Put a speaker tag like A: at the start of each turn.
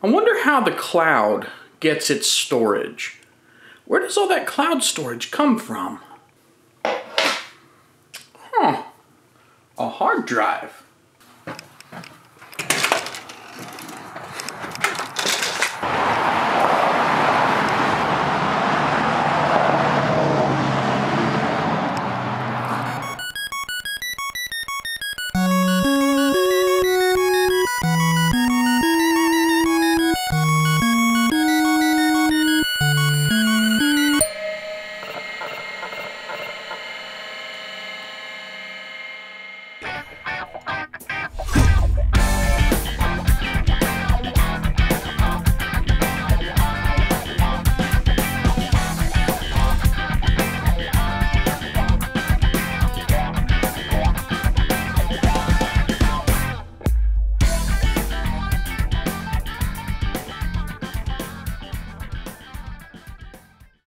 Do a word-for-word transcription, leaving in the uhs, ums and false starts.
A: I wonder how the cloud gets its storage. Where does all that cloud storage come from? Huh. A hard drive.